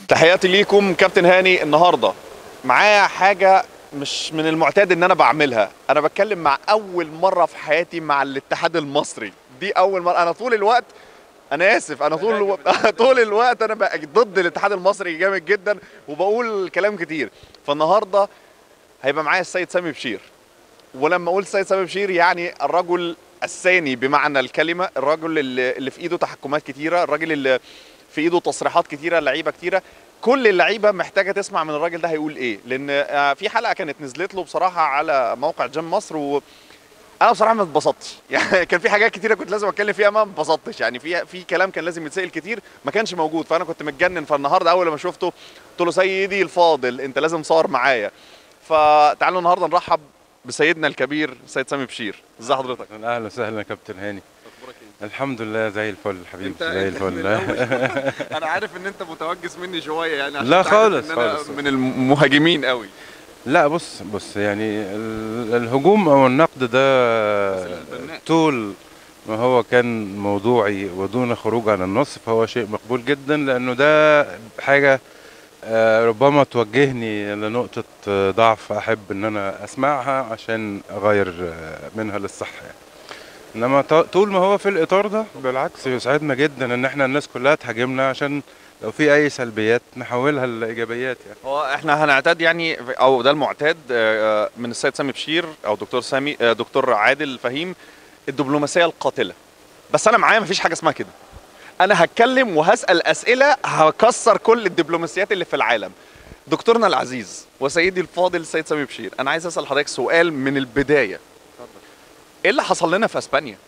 تحياتي ليكم كابتن هاني. النهارده معايا حاجه مش من المعتاد ان انا بعملها. انا بتكلم مع اول مره في حياتي مع الاتحاد المصري. دي اول مره. انا طول الوقت، انا اسف، انا طول الوقت طول الوقت انا بقى ضد الاتحاد المصري جامد جدا وبقول كلام كتير. فالنهارده هيبقى معايا السيد سامي بشير. ولما اقول السيد سامي بشير يعني الرجل الثاني بمعنى الكلمه، الرجل اللي في ايده تحكمات كتيره، الراجل اللي في ايده تصريحات كتيره، لعيبه كتيره. كل اللعيبه محتاجه تسمع من الراجل ده هيقول ايه، لان في حلقه كانت نزلت له بصراحه على موقع جيم مصر، وانا بصراحه ما اتبسطتش. يعني كان في حاجات كتيره كنت لازم اتكلم فيها، ما اتبسطتش. يعني في كلام كان لازم يتسال كتير ما كانش موجود، فانا كنت متجنن. فالنهارده اول ما شفته قلت له سيدي الفاضل انت لازم صار معايا. فتعالوا النهارده نرحب بسيدنا الكبير سيد سامي بشير. ازي حضرتك؟ اهلا وسهلا يا كابتن هاني. اخبارك ايه؟ الحمد لله زي الفل حبيبي، انت زي من الفل. الاول انا عارف ان انت متوجس مني شويه، يعني عشان لا انت عارف خالص ان انا خالص. من المهاجمين قوي. لا بص يعني الهجوم او النقد ده البناء. طول ما هو كان موضوعي ودون خروج عن النص فهو شيء مقبول جدا، لانه ده حاجة ربما توجهني لنقطة ضعف احب ان انا اسمعها عشان اغير منها للصح يعني. انما طول ما هو في الاطار ده بالعكس يسعدنا جدا ان احنا الناس كلها تهاجمنا، عشان لو في اي سلبيات نحولها لايجابيات يعني. هو احنا هنعتاد يعني، او ده المعتاد من السيد سامي بشير او دكتور سامي، دكتور عادل فهيم، الدبلوماسيه القاتله. بس انا معايا مفيش حاجه اسمها كده. انا هتكلم وهسال اسئله هكسر كل الدبلوماسيات اللي في العالم. دكتورنا العزيز وسيدي الفاضل السيد سامي بشير، انا عايز اسال حضرتك سؤال من البدايه. ايه اللي حصل لنا في اسبانيا؟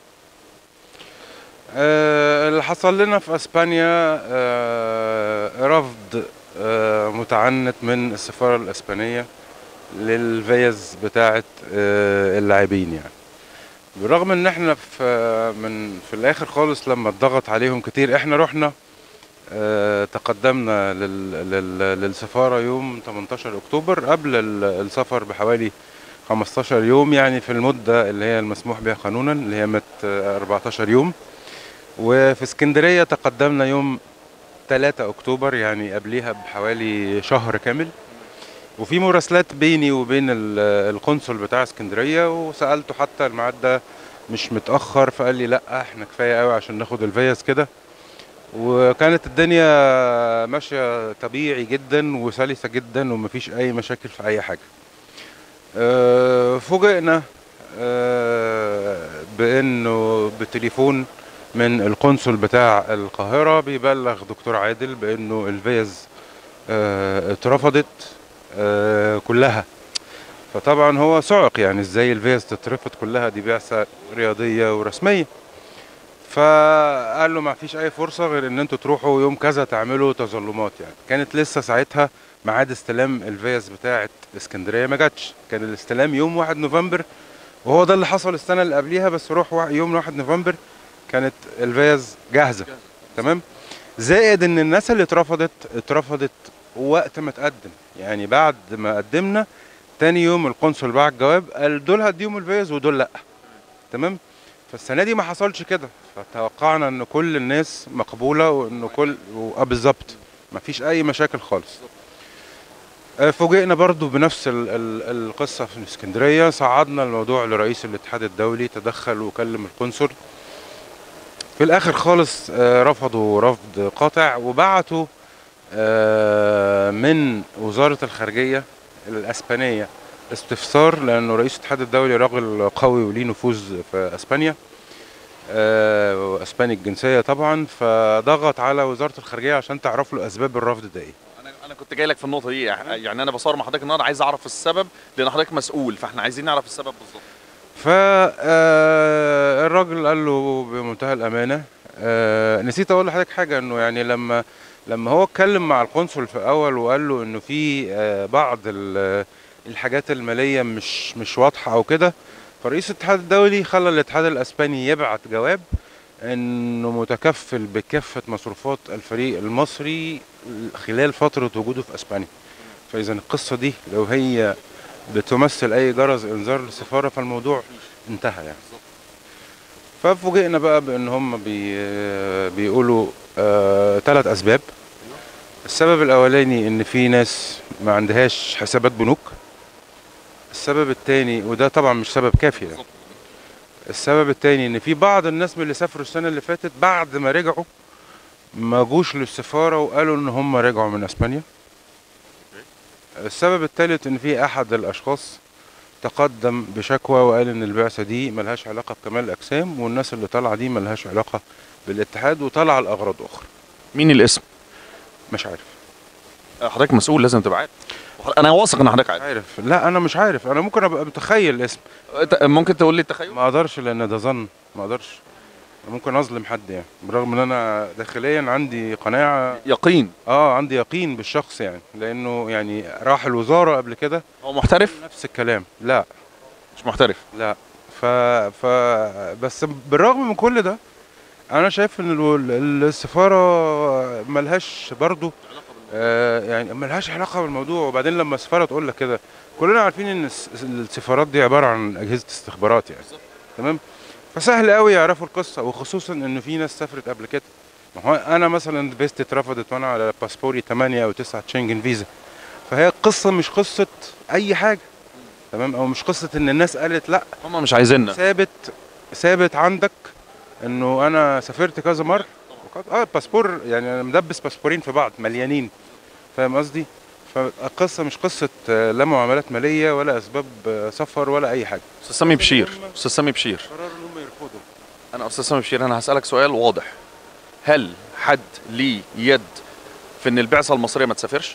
اللي حصل لنا في اسبانيا رفض متعنت من السفارة الاسبانية للفيز بتاعة اللاعبين يعني. بالرغم ان احنا في الاخر خالص لما اتضغط عليهم كتير احنا رحنا تقدمنا للسفارة يوم 18 اكتوبر قبل السفر بحوالي 15 يوم، يعني في المدة اللي هي المسموح بها قانونا اللي هي 14 يوم. وفي اسكندرية تقدمنا يوم 3 اكتوبر، يعني قبليها بحوالي شهر كامل. وفي مراسلات بيني وبين القنصل بتاع اسكندرية، وسألته حتى الميعاد ده مش متأخر، فقال لي لا احنا كفاية قوي عشان ناخد الفيز كده. وكانت الدنيا ماشية طبيعي جدا وسلسة جدا ومفيش اي مشاكل في اي حاجة. فوجئنا بانه بتليفون من القنصل بتاع القاهرة بيبلغ دكتور عادل بانه الفيز اترفضت كلها. فطبعا هو صعق، يعني ازاي الفيز تترفض كلها؟ دي بعثة رياضية ورسمية. فقال له ما فيش اي فرصة غير ان انتوا تروحوا يوم كذا تعملوا تظلمات. يعني كانت لسه ساعتها ميعاد استلام الفيز بتاعة اسكندرية ما جاتش، كان الاستلام يوم 1 نوفمبر، وهو ده اللي حصل السنة اللي قبليها. بس روح يوم 1 نوفمبر كانت الفيز جاهزة تمام. زائد ان الناس اللي اترفضت وقت ما تقدم، يعني بعد ما قدمنا تاني يوم القنصل بعت جواب قال دول هديهم الفيز ودول لا. تمام. فالسنه دي ما حصلش كده، فتوقعنا ان كل الناس مقبوله وانه كل بالظبط ما فيش اي مشاكل خالص. فوجئنا برضو بنفس القصه في اسكندريه. صعدنا الموضوع لرئيس الاتحاد الدولي، تدخل وكلم القنصل. في الاخر خالص رفضوا رفض قاطع، وبعتوا من وزاره الخارجيه الاسبانيه استفسار، لانه رئيس الاتحاد الدولي راجل قوي وليه نفوذ في اسبانيا واسباني الجنسيه طبعا، فضغط على وزاره الخارجيه عشان تعرف له اسباب الرفض ده ايه. انا كنت جاي لك في النقطه دي. يعني انا بصور مع حضرتك النهارده عايز اعرف السبب، لان حضرتك مسؤول، فاحنا عايزين نعرف السبب بالظبط. فالراجل قال له بمنتهى الامانه، نسيت اقول لحضرتك حاجه، انه يعني لما هو اتكلم مع القنصل في اول وقال له انه في بعض الحاجات الماليه مش واضحه او كده، فرئيس الاتحاد الدولي خلى الاتحاد الاسباني يبعت جواب انه متكفل بكافه مصروفات الفريق المصري خلال فتره وجوده في اسبانيا. فاذا القصه دي لو هي بتمثل اي جرس انذار للسفاره فالموضوع انتهى يعني. ففوجئنا بقى بان هم بيقولوا 3 اسباب. السبب الاولاني ان في ناس ما عندهاش حسابات بنوك. السبب التاني، وده طبعا مش سبب كافي يعني. السبب التاني ان في بعض الناس من اللي سافروا السنه اللي فاتت بعد ما رجعوا ما جوش للسفاره وقالوا ان هم رجعوا من اسبانيا. السبب الثالث ان في احد الاشخاص تقدم بشكوى وقال ان البعثه دي ملهاش علاقه بكمال الاجسام، والناس اللي طالعه دي ملهاش علاقه بالاتحاد وطالعه لاغراض اخرى. مين الاسم؟ مش عارف. حضرتك مسؤول لازم تبقى عارف. انا واثق ان حضرتك مش عارف. عارف، لا انا مش عارف، انا ممكن ابقى متخيل اسم. ممكن تقول لي التخيل؟ ما اقدرش لان ده ظن، ما اقدرش. ممكن اظلم حد يعني، برغم ان انا داخليا عندي قناعه. يقين. عندي يقين بالشخص يعني، لانه يعني راح الوزاره قبل كده. هو محترف؟ نفس الكلام. لا مش محترف. لا. ف... ف بس بالرغم من كل ده انا شايف ان السفاره ملهاش برضو يعني ملهاش علاقه بالموضوع. وبعدين لما السفاره تقول لك كده، كلنا عارفين ان السفارات دي عباره عن اجهزه استخبارات يعني. تمام. فسهل قوي يعرفوا القصه، وخصوصا ان في ناس سافرت قبل كده. ما هو انا مثلا فيزتي اترفضت وانا على باسبوري 8 او 9 شنجن فيزا. فهي القصه مش قصه اي حاجه. تمام. او مش قصه ان الناس قالت لا، هم مش عايزيننا. ثابت عندك انه انا سافرت كذا مره. باسبور يعني انا مدبس باسبورين في بعض مليانين. فاهم قصدي؟ فالقصه مش قصه لا معاملات ماليه ولا اسباب سفر ولا اي حاجه. استاذ سامي بشير، استاذ سامي بشير، قرار ان هم يرفضوا. انا استاذ سامي بشير، انا هسالك سؤال واضح. هل حد ليه يد في ان البعثه المصريه ما تسافرش؟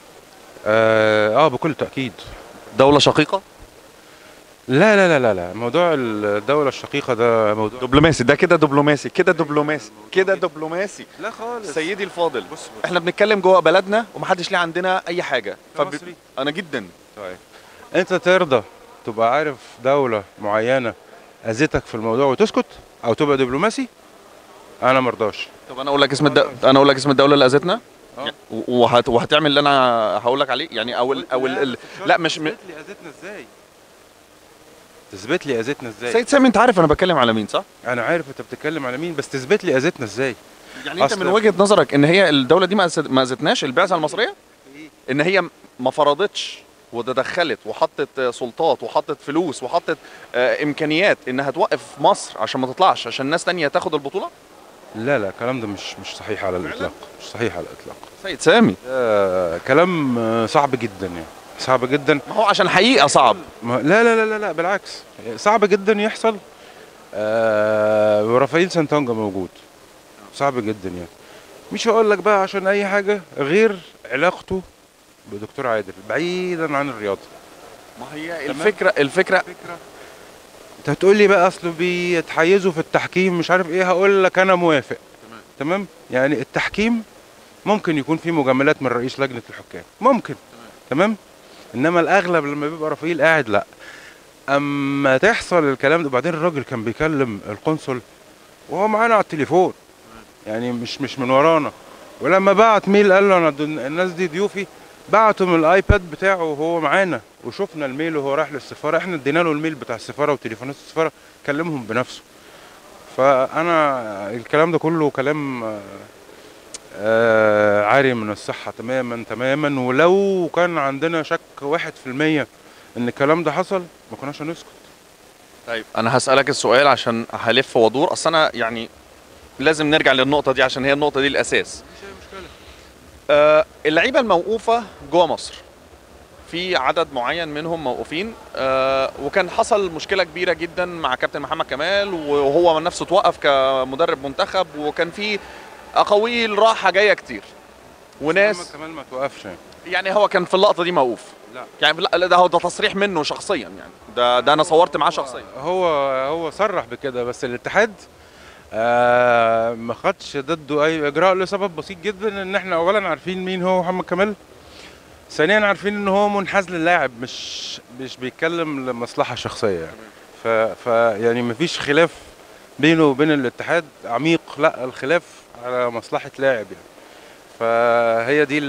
بكل تاكيد. دوله شقيقه؟ لا لا لا لا لا، موضوع الدولة الشقيقة ده موضوع دبلوماسي. ده كده دبلوماسي، كده دبلوماسي، كده دبلوماسي. لا خالص سيدي الفاضل، بص. احنا بنتكلم جوه بلدنا ومحدش ليه عندنا اي حاجه. مصري. انا جدا. طيب انت ترضى تبقى عارف دولة معينة اذتك في الموضوع وتسكت او تبقى دبلوماسي؟ انا مرضاش. طب انا اقول لك انا اقول لك اسم الدوله اللي اذتنا وهتعمل اللي انا هقول لك عليه يعني. لا مش تثبت لي اذتنا ازاي؟ تثبت لي اذتنا ازاي؟ سيد سامي، انت عارف انا بتكلم على مين صح؟ انا عارف انت بتتكلم على مين، بس تثبت لي اذتنا ازاي؟ يعني انت من وجهة نظرك ان هي الدولة دي ما اذتناش البعثة المصرية؟ ان هي ما فرضتش وتدخلت وحطت سلطات وحطت فلوس وحطت امكانيات انها توقف مصر عشان ما تطلعش، عشان ناس تانية تاخد البطولة؟ لا لا، الكلام ده مش صحيح على الاطلاق. مش صحيح على الاطلاق. سيد سامي، كلام صعب جدا يعني، صعب جدا. ما هو عشان حقيقة صعب. لا لا لا لا لا، بالعكس صعب جدا يحصل. ورافائيل سانتونجا موجود. صعب جدا يعني. مش هقول لك بقى عشان اي حاجه غير علاقته بدكتور عادل بعيدا عن الرياضه. ما هي الفكره انت هتقول لي بقى اصله بيتحيزوا في التحكيم مش عارف ايه، هقول لك انا موافق. تمام. يعني التحكيم ممكن يكون فيه مجاملات من رئيس لجنه الحكام، ممكن. تمام. انما الاغلب لما بيبقى رافائيل قاعد لا. اما تحصل الكلام ده، وبعدين الراجل كان بيكلم القنصل وهو معانا على التليفون يعني مش من ورانا. ولما بعت ميل قال له انا الناس دي ضيوفي، بعتوا من الايباد بتاعه وهو معانا، وشفنا الميل وهو رايح للسفاره. احنا ادينا له الميل بتاع السفاره وتليفونات السفاره، كلمهم بنفسه. فانا الكلام ده كله كلام عاري من الصحه تماما تماما. ولو كان عندنا شك 1% ان الكلام ده حصل ما كناش هنسكت. طيب انا هسالك السؤال عشان هلف وادور، اصل انا يعني لازم نرجع للنقطه دي عشان هي النقطه دي الاساس. مش مشكله. اللعيبه الموقوفه جوه مصر في عدد معين منهم موقوفين، وكان حصل مشكله كبيره جدا مع كابتن محمد كمال، وهو من نفسه توقف كمدرب منتخب، وكان في اقاويل راحه جايه كتير وناس. محمد كمال ما توقفش يعني هو كان في اللقطه دي موقوف؟ لا يعني لا، ده تصريح منه شخصيا يعني، ده انا صورت معاه شخصيا. هو صرح بكده، بس الاتحاد ما خدش ضده اي اجراء لسبب بسيط جدا، ان احنا اولا عارفين مين هو محمد كمال، ثانيا عارفين ان هو منحاز للاعب، مش بيتكلم لمصلحه شخصيه يعني. يعني مفيش خلاف بينه وبين الاتحاد عميق، لا الخلاف على مصلحه لاعب يعني. فهي دي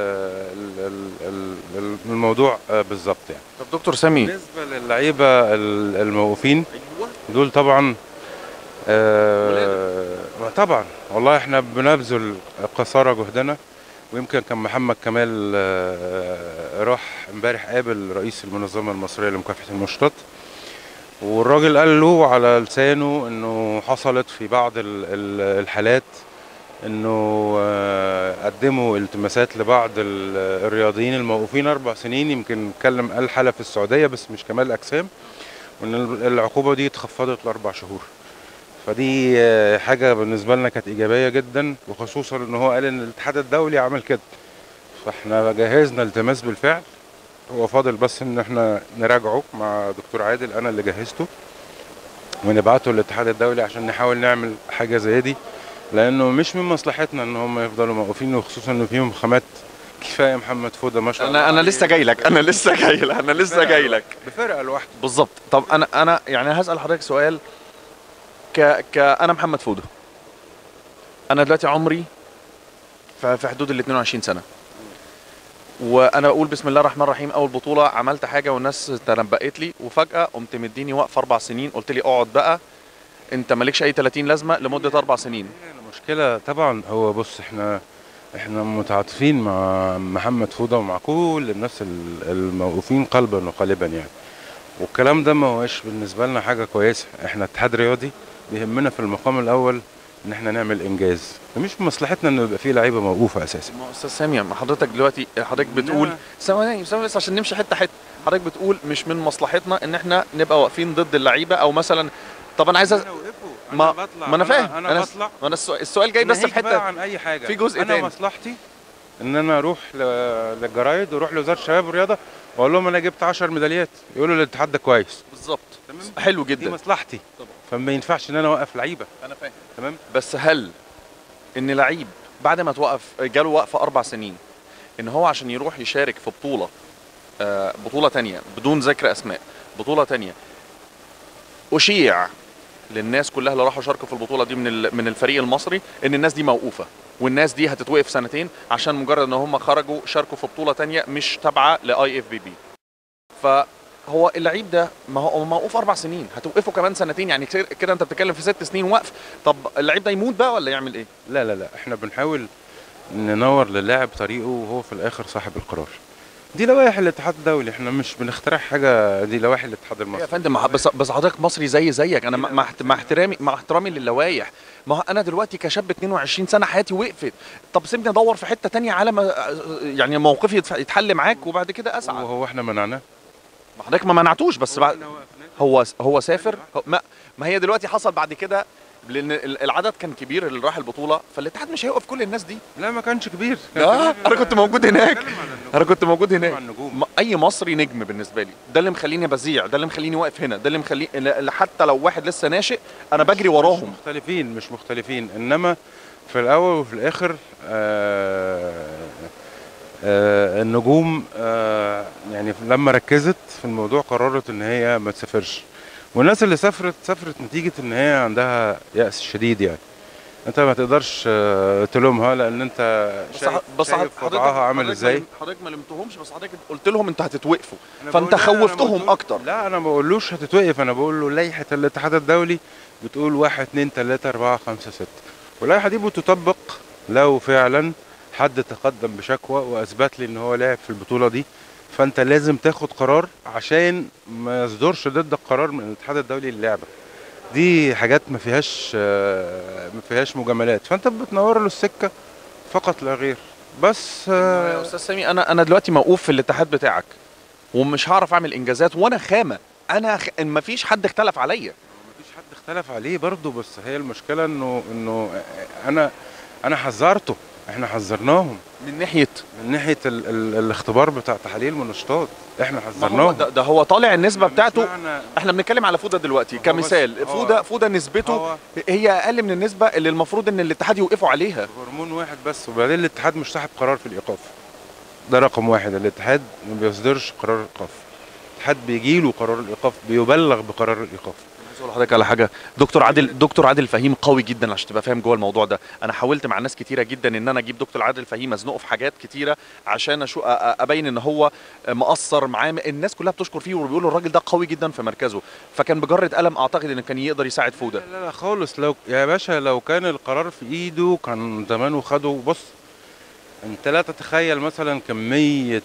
الموضوع بالظبط يعني. طب دكتور سامي، بالنسبه للعيبه الموقوفين دول طبعا طبعا والله احنا بنبذل قصارى جهدنا ويمكن كان محمد كمال راح امبارح قابل رئيس المنظمة المصرية لمكافحة المنشطات، والراجل قال له على لسانه انه حصلت في بعض الحالات انه قدموا التماسات لبعض الرياضيين الموقوفين 4 سنين. يمكن اتكلم قال حالة في السعودية بس مش كمال اجسام، وان العقوبة دي اتخفضت ل4 شهور. فدي حاجة بالنسبة لنا كانت إيجابية جدا، وخصوصا إن هو قال إن الاتحاد الدولي عمل كده. فإحنا جهزنا التماس بالفعل، هو فاضل بس إن إحنا نراجعه مع دكتور عادل، أنا اللي جهزته، ونبعته للاتحاد الدولي عشان نحاول نعمل حاجة زي دي، لأنه مش من مصلحتنا إن هم يفضلوا موقوفين، وخصوصا إن فيهم خامات كفاية. محمد فودة ما شاء الله انا لسه جاي لك، انا لسه جاي لك بفرقة لوحده بالظبط. طب انا يعني هسأل حضرتك سؤال. انا محمد فودة، انا دلوقتي عمري في حدود ال 22 سنه، وانا بقول بسم الله الرحمن الرحيم، اول بطوله عملت حاجه والناس تنبأت لي، وفجاه قمت مديني وقف 4 سنين، قلت لي اقعد بقى انت مالكش اي 30 لازمه لمده 4 سنين. المشكلة طبعا هو بص، احنا متعاطفين مع محمد فودة ومع كل الناس الموقوفين قلبا وقالبا يعني، والكلام ده ما هوش بالنسبة لنا حاجة كويسة. احنا اتحاد رياضي بيهمنا في المقام الأول ان احنا نعمل انجاز، مش في مصلحتنا انه يبقى فيه لعيبة موقوفة اساسا. ما هو استاذ سامي، ما حضرتك دلوقتي بتقول ثواني بس عشان نمشي حته حته، حضرتك بتقول مش من مصلحتنا ان احنا نبقى واقفين ضد اللعيبه او مثلا. طب انا عايز ما انا فاهم، انا بطلع، انا السؤال جاي بس في حته عن اي حاجة في جزء انا تاني. مصلحتي ان انا اروح للجرايد واروح لوزارة الشباب والرياضة واقول لهم انا جبت 10 ميداليات، يقولوا الاتحاد ده كويس. بالظبط، تمام، حلو دي جدا، مصلحتي طبعا. فما ينفعش ان انا اوقف لعيبه. انا فاهم، تمام، بس هل ان لعيب بعد ما توقف جاله وقفه 4 سنين ان هو عشان يروح يشارك في بطوله تانية بدون ذكر اسماء، بطوله تانية اشيع للناس كلها اللي راحوا شاركوا في البطوله دي من الفريق المصري ان الناس دي موقوفه، والناس دي هتتوقف سنتين عشان مجرد ان هم خرجوا شاركوا في بطوله تانية مش تابعه لاي اف بي بي. فهو اللعيب ده ما هو موقوف 4 سنين، هتوقفه كمان سنتين، يعني كده انت بتتكلم في 6 سنين وقف. طب اللعيب ده يموت بقى ولا يعمل ايه؟ لا لا لا، احنا بنحاول ننور للاعب طريقه وهو في الاخر صاحب القرار. دي لوائح الاتحاد الدولي، احنا مش بنخترع حاجه، دي لوائح الاتحاد المصري. يا فندم بس حضرتك مصري زيك، انا مع احترامي للوائح. ما هو انا دلوقتي كشاب 22 سنه حياتي وقفت، طب سيبني ادور في حته تانية على ما يعني موقفي يتحل معاك وبعد كده اسعى. وهو احنا منعناه؟ ما حضرتك ما منعتوش، بس بعد هو سافر. ما هي دلوقتي حصل بعد كده، لان العدد كان كبير اللي راح البطوله، فالاتحاد مش هيوقف كل الناس دي. لا ما كانش كبير، انا كنت موجود هناك، هناك. اي مصري نجم بالنسبه لي، ده اللي مخليني بذيع، ده اللي مخليني واقف هنا، ده اللي مخليني حتى لو واحد لسه ناشئ انا بجري وراهم. مش مختلفين، انما في الاول وفي الاخر النجوم يعني لما ركزت في الموضوع قررت ان هي ما تسافرش، والناس اللي سافرت نتيجة ان هي عندها يأس شديد. يعني انت ما تقدرش تلومها، لان انت شايف وضعها عامل ازاي. حضرتك ما لمتهمش، بس حضرتك قلت لهم انتوا هتتوقفوا، فانت خوفتهم اكتر. لا انا ما بقولوش هتتوقف، انا بقول له لائحة الاتحاد الدولي بتقول 1 2 3 4 5 6، واللائحة دي بتطبق لو فعلا حد تقدم بشكوى واثبت لي ان هو لعب في البطولة دي، فانت لازم تاخد قرار عشان ما يصدرش ضدك قرار من الاتحاد الدولي للعبة. دي حاجات ما فيهاش مجاملات، فانت بتنور له السكه فقط لا غير. بس يا استاذ سامي، انا دلوقتي موقوف في الاتحاد بتاعك ومش هعرف اعمل انجازات، وانا خامه، ما فيش حد اختلف عليا. ما فيش حد اختلف عليه برضه، بس هي المشكله انه انا حذرته، احنا حذرناهم من ناحيه الاختبار بتاع تحاليل المنشطات، احنا حذرناهم. ده هو طالع النسبه بتاعته. احنا بنتكلم على فوده دلوقتي كمثال، فوده نسبته هي اقل من النسبه اللي المفروض ان الاتحاد يوقفوا عليها. هرمون واحد بس، وبعدين الاتحاد مش صاحب قرار في الايقاف، ده رقم واحد. الاتحاد ما بيصدرش قرار الايقاف، الاتحاد بيجي له قرار الايقاف، بيبلغ بقرار الايقاف. اقول لحضرتك على حاجه، دكتور عادل فهيم قوي جدا عشان تبقى فاهم جوه الموضوع ده. انا حاولت مع ناس كتيره جدا ان انا اجيب دكتور عادل فهيم ازنقه في حاجات كتيره عشان ابين ان هو مقصر معاه. الناس كلها بتشكر فيه وبيقولوا الراجل ده قوي جدا في مركزه، فكان بجرة قلم اعتقد ان كان يقدر يساعد فوده. لا خالص، لو يا باشا لو كان القرار في ايده كان زمانه خده. بص انت لا تتخيل مثلا كمية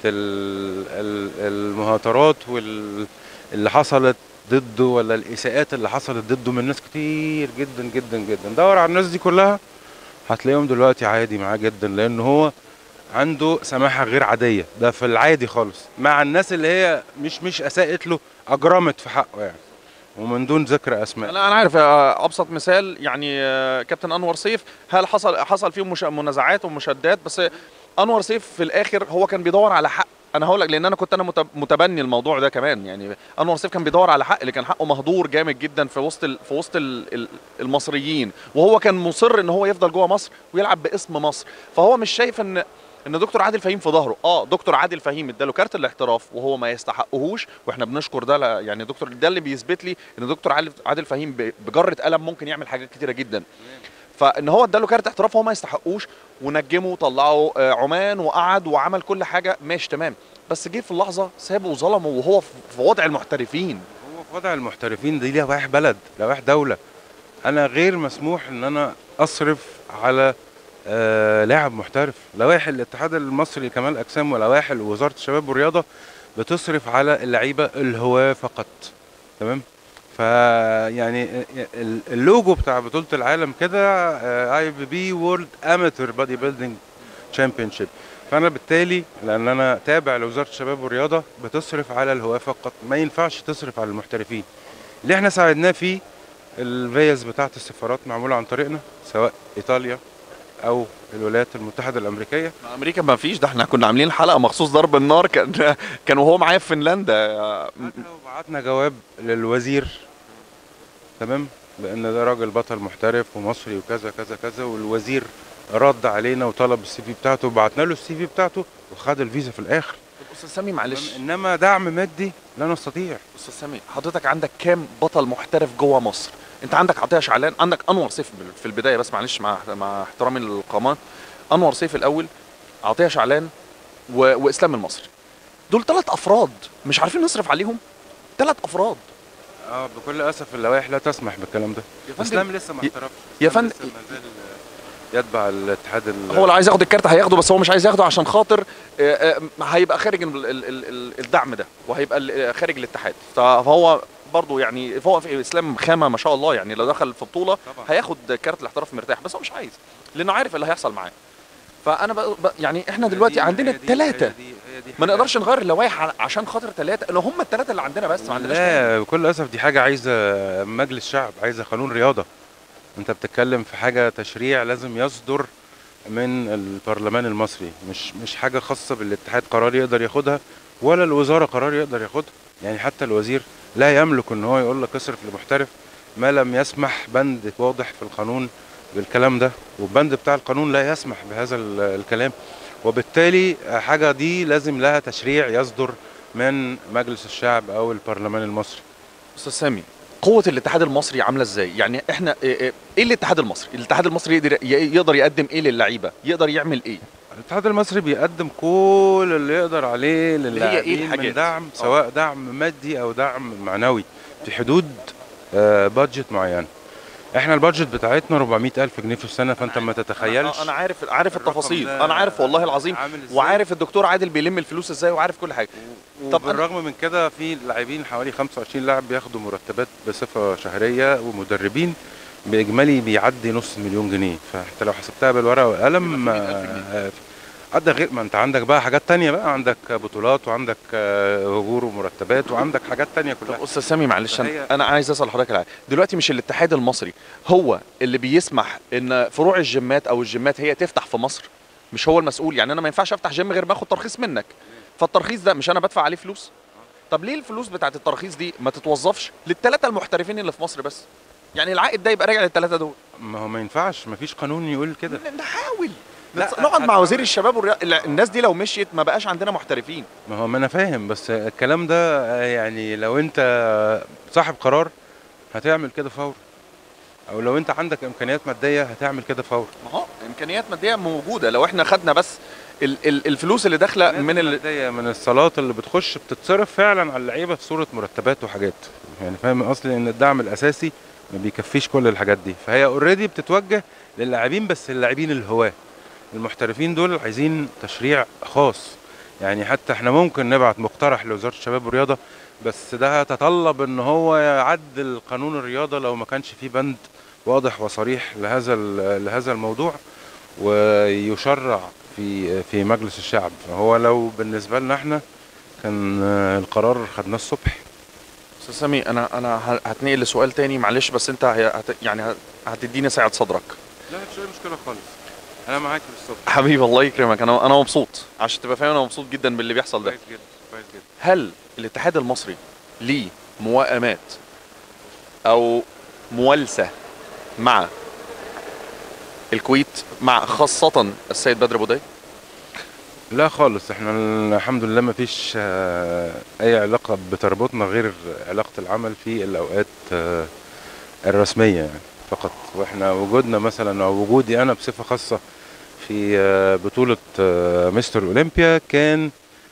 المهاترات اللي حصلت ضده، ولا الإساءات اللي حصلت ضده من ناس كتير جدا جدا جدا. دور على الناس دي كلها هتلاقيهم دلوقتي عادي معاه جدا، لأن هو عنده سماحة غير عادية. ده في العادي خالص مع الناس اللي هي مش أساءت له، أجرمت في حقه يعني، ومن دون ذكر أسماء. انا عارف. ابسط مثال يعني كابتن انور سيف، هل حصل فيه منازعات ومشادات، بس انور سيف في الاخر هو كان بيدور على حق. انا هقول لك، لان انا كنت متبني الموضوع ده كمان. يعني انور سيف كان بيدور على حق، اللي كان حقه مهدور جامد جدا في وسط المصريين، وهو كان مصر ان هو يفضل جوه مصر ويلعب باسم مصر. فهو مش شايف ان دكتور عادل فهيم في ظهره. دكتور عادل فهيم اداله كارت الاحتراف وهو ما يستحقهوش، واحنا بنشكر ده. يعني دكتور ده اللي بيثبت لي ان دكتور عادل فهيم بجرة قلم ممكن يعمل حاجات كتيره جدا. فان هو اداله كارت احتراف هو ما يستحقوش، ونجمه وطلعه عمان وقعد وعمل كل حاجه ماشي تمام، بس جه في اللحظه سابه وظلمه وهو في وضع المحترفين. هو في وضع المحترفين دي لوائح بلد، لوائح دولة. أنا غير مسموح إن أنا أصرف على لاعب محترف. لوائح الاتحاد المصري لكمال الأجسام ولوائح وزارة الشباب والرياضة بتصرف على اللعيبة الهواة فقط. تمام. فيعني اللوجو بتاع بطولة العالم كده IFBB وورلد اماتور بادي بيلدينج تشامبيونشيب. فانا بالتالي لان انا تابع لوزارة الشباب والرياضة بتصرف على الهواة فقط، ما ينفعش تصرف على المحترفين. اللي احنا ساعدناه فيه الفيز بتاعت السفارات معمولة عن طريقنا، سواء ايطاليا او الولايات المتحدة الامريكية. امريكا ما فيش، ده احنا كنا عاملين حلقه مخصوص ضرب النار، كان وهو معايا في فنلندا. وبعتنا جواب للوزير، تمام، بان ده راجل بطل محترف ومصري وكذا كذا كذا، والوزير رد علينا وطلب السي في بتاعته، وبعتنا له السي في بتاعته وخد الفيزا في الاخر. استاذ سامي معلش، انما دعم مادي لا نستطيع. استاذ سامي حضرتك عندك كام بطل محترف جوه مصر؟ انت عندك عطيه شعلان، عندك انور سيف في البدايه، بس معلش مع احترامي للقامات، انور سيف الاول، عطيه شعلان واسلام المصري. دول 3 افراد مش عارفين نصرف عليهم. 3 افراد. بكل اسف اللوائح لا تسمح بالكلام ده. اسلام لسه ما احترفش يا فندم، لسه ما زال يتبع الاتحاد. هو اللي عايز ياخد الكارت هياخده، بس هو مش عايز ياخده عشان خاطر هيبقى خارج الدعم ده، وهيبقى خارج الاتحاد. فهو برضه يعني هو في اسلام خامه ما شاء الله، يعني لو دخل في بطوله طبعا هياخد كارت الاحتراف مرتاح، بس هو مش عايز لانه عارف اللي هيحصل معاه. فانا يعني احنا دلوقتي عندنا 3، ما نقدرش نغير اللوائح عشان خاطر 3، اللي هم ال3 اللي عندنا بس، ما عندناش. لا بكل اسف دي حاجه عايزه مجلس شعب، عايزه قانون رياضه. انت بتتكلم في حاجه تشريع لازم يصدر من البرلمان المصري، مش حاجه خاصه بالاتحاد قرار يقدر ياخدها، ولا الوزاره قرار يقدر ياخدها. يعني حتى الوزير لا يملك ان هو يقول لك اصرف لمحترف ما لم يسمح بند واضح في القانون بالكلام ده، والبند بتاع القانون لا يسمح بهذا الكلام. وبالتالي حاجه دي لازم لها تشريع يصدر من مجلس الشعب او البرلمان المصري. استاذ سامي، قوة الاتحاد المصري عاملة ازاي؟ يعني احنا ايه الاتحاد المصري؟ الاتحاد المصري يقدر يقدم ايه للعيبة؟ يقدر يعمل ايه؟ الاتحاد المصري بيقدم كل اللي يقدر عليه للاعبين من دعم، سواء دعم مادي او دعم معنوي في حدود بادجت معين. احنا البادجت بتاعتنا 400,000 جنيه في السنه، فانت ما تتخيلش. انا عارف التفاصيل، انا عارف والله العظيم، وعارف الدكتور عادل بيلم الفلوس ازاي، وعارف كل حاجه. طب بالرغم من كده في لاعبين حوالي 25 لاعب بياخدوا مرتبات بصفه شهريه، ومدربين باجمالي بيعدي نص مليون جنيه. فانت لو حسبتها بالورقه والقلم عدى. غير ما انت عندك بقى حاجات تانية، بقى عندك بطولات وعندك اجور ومرتبات وعندك حاجات تانية كلها. طب استاذ سامي معلش، انا عايز اسال حضرتك على دلوقتي، مش الاتحاد المصري هو اللي بيسمح ان فروع الجيمات او الجيمات هي تفتح في مصر؟ مش هو المسؤول؟ يعني انا ما ينفعش افتح جيم غير ما اخد ترخيص منك، فالترخيص ده مش انا بدفع عليه فلوس؟ طب ليه الفلوس بتاعت الترخيص دي ما تتوظفش لل3 المحترفين اللي في مصر بس؟ يعني العائد ده يبقى راجع لل3 دول. ما هو ما ينفعش، ما فيش قانون يقول كده. نحاول نقعد مع وزير الشباب والرياضه، الناس دي لو مشيت ما بقاش عندنا محترفين. ما انا فاهم، بس الكلام ده يعني لو انت صاحب قرار هتعمل كده فور، او لو انت عندك امكانيات ماديه هتعمل كده فور. ما هو امكانيات ماديه موجوده، لو احنا خدنا بس الفلوس اللي داخله من الصالات اللي بتخش بتتصرف فعلا على اللعيبه في صوره مرتبات وحاجات، يعني فاهم اصلي ان الدعم الاساسي ما بيكفيش كل الحاجات دي، فهي اوريدي بتتوجه للاعبين، بس اللاعبين الهواه. المحترفين دول عايزين تشريع خاص. يعني حتى احنا ممكن نبعت مقترح لوزارة الشباب والرياضة، بس ده هيتطلب ان هو يعدل قانون الرياضة لو ما كانش فيه بند واضح وصريح لهذا الموضوع، ويشرع في مجلس الشعب. فهو لو بالنسبة لنا احنا كان القرار خدناه الصبح. استاذ سامي، انا هتنقل لسؤال تاني معلش، بس انت يعني هتديني سعة صدرك. لا مفيش اي مشكلة خالص، انا معاك بالصبح. حبيبي الله يكرمك، انا مبسوط عشان تبقى فاهم، انا مبسوط جدا باللي بيحصل ده. كويس جدا كويس جدا. هل الاتحاد المصري ليه موائمات او موالسة مع الكويت، مع خاصة السيد بدر بودي؟ لا خالص، احنا الحمد لله ما فيش اي علاقة بتربطنا غير علاقة العمل في الاوقات الرسمية يعني فقط. واحنا وجودنا مثلا او وجودي انا بصفة خاصة في بطولة مستر اولمبيا كان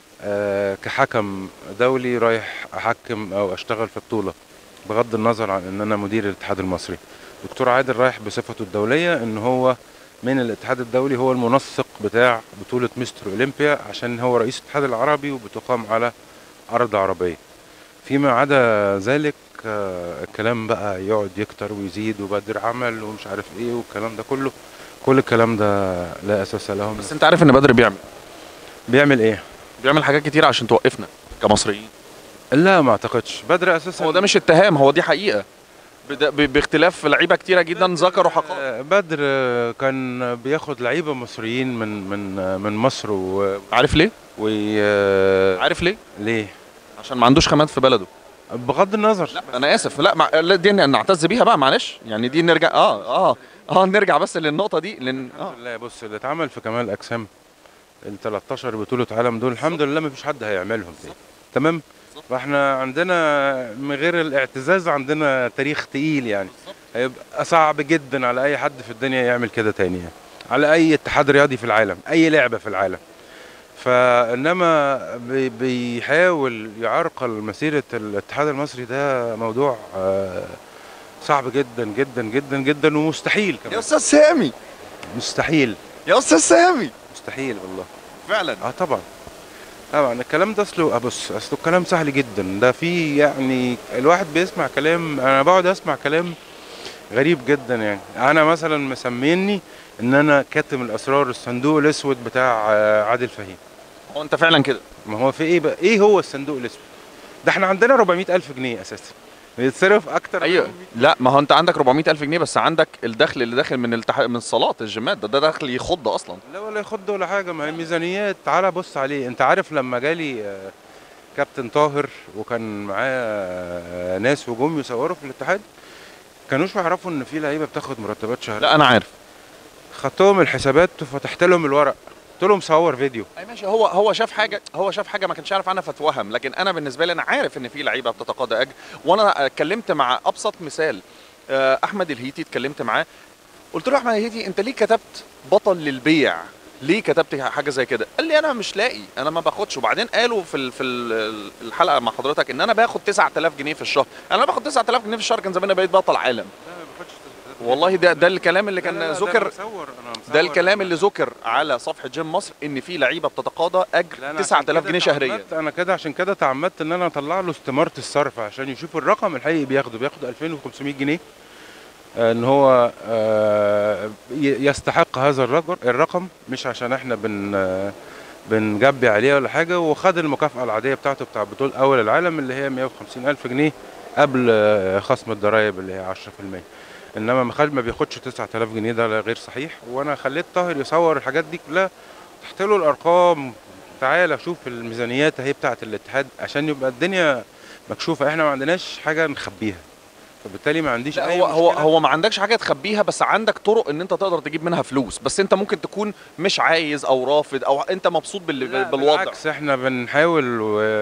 كحكم دولي رايح احكم او اشتغل في بطولة، بغض النظر عن ان انا مدير الاتحاد المصري. دكتور عادل رايح بصفته الدولية ان هو من الاتحاد الدولي، هو المنسق بتاع بطولة مستر اولمبيا عشان هو رئيس الاتحاد العربي وبتقام على ارض عربية. فيما عدا ذلك الكلام بقى يقعد يكتر ويزيد، وبدر عمل ومش عارف ايه والكلام ده كله، كل الكلام ده لا اساس له. بس انت عارف ان بدر بيعمل ايه؟ بيعمل حاجات كتير عشان توقفنا كمصريين. لا ما اعتقدش، بدر اساسا هو ده مش اتهام، هو دي حقيقة، باختلاف لعيبة كتيرة جدا ذكروا حقائق. بدر كان بياخد لعيبه مصريين من مصر عارف ليه؟ و عارف ليه؟ ليه؟ عشان ما عندوش خامات في بلده. بغض النظر. لا انا اسف، لا دي نعتز بيها بقى، معلش يعني دي نرجع نرجع بس للنقطة دي الحمد لله. بص اللي اتعمل في كمال الاجسام ال 13 بطولة عالم دول الحمد لله ما فيش حد هيعملهم تاني. تمام؟ فاحنا عندنا من غير الاعتزاز عندنا تاريخ تقيل يعني. هيبقى صعب جدا على اي حد في الدنيا يعمل كده تاني يعني. على اي اتحاد رياضي في العالم، اي لعبة في العالم. فانما بيحاول يعرقل مسيرة الاتحاد المصري، ده موضوع صعب جدا جدا جدا جدا ومستحيل كمان. يا استاذ سامي مستحيل يا استاذ سامي مستحيل والله. فعلا. طبعا طبعا الكلام ده اصله اصله الكلام سهل جدا. ده في يعني الواحد بيسمع كلام، انا بقعد اسمع كلام غريب جدا يعني. انا مثلا مسميني ان انا كاتم الاسرار، الصندوق الاسود بتاع عادل فهيم. هو انت فعلا كده؟ ما هو في ايه بقى؟ ايه هو الصندوق الاسود ده؟ احنا عندنا 400,000 جنيه اساسا بيتصرف اكتر. ايوه، لا ما هو انت عندك 400,000 جنيه بس عندك الدخل اللي داخل من الصالات الجيمات، ده دخل يخض اصلا. لا ولا يخض ولا حاجه، ما هي الميزانيات. تعالى بص عليه. انت عارف لما جالي كابتن طاهر وكان معاه ناس وجم يصوروا في الاتحاد، كانوش يعرفوا ان في لعيبه بتاخد مرتبات شهريه. لا انا عارف. خدتهم الحسابات وفتحت لهم الورق، قلت لهم صور فيديو. اي ماشي، هو شاف حاجه ما كانش يعرف عنها فتوهم، لكن انا بالنسبه لي انا عارف ان في لعيبه بتتقاضى اجر. وانا اتكلمت مع ابسط مثال احمد الهيتي، اتكلمت معاه قلت له احمد الهيتي انت ليه كتبت بطل للبيع؟ ليه كتبت حاجه زي كده؟ قال لي انا مش لاقي، انا ما باخدش. وبعدين قالوا في الحلقه مع حضرتك ان انا باخد 9000 جنيه في الشهر. انا باخد 9000 جنيه في الشهر كان زماني بقيت بطل عالم. لا ما باخدش. والله ده الكلام اللي كان ذكر. ده ده الكلام اللي ذكر على صفحه جيم مصر، ان في لعيبه بتتقاضى اجر 9000 جنيه شهريا. انا كده عشان كده تعمدت ان انا اطلع له استماره الصرف عشان يشوف الرقم الحقيقي. بياخد 2500 جنيه ان هو يستحق هذا الرقم، مش عشان احنا بنجبي عليه ولا حاجه. وخد المكافاه العاديه بتاعته بتاع بطوله اول العالم اللي هي 150,000 جنيه قبل خصم الضرايب اللي هي 10%. انما ما بياخدش 9000 جنيه، ده غير صحيح. وانا خليت طاهر يصور الحاجات دي كلها، تحت له الارقام. تعالى شوف الميزانيات اهي بتاعه الاتحاد عشان يبقى الدنيا مكشوفه. احنا ما عندناش حاجه نخبيها، فبالتالي ما عنديش لا اي هو ما عندكش حاجه تخبيها، بس عندك طرق ان انت تقدر تجيب منها فلوس. بس انت ممكن تكون مش عايز او رافض او انت مبسوط بالوضع. بالعكس احنا بنحاول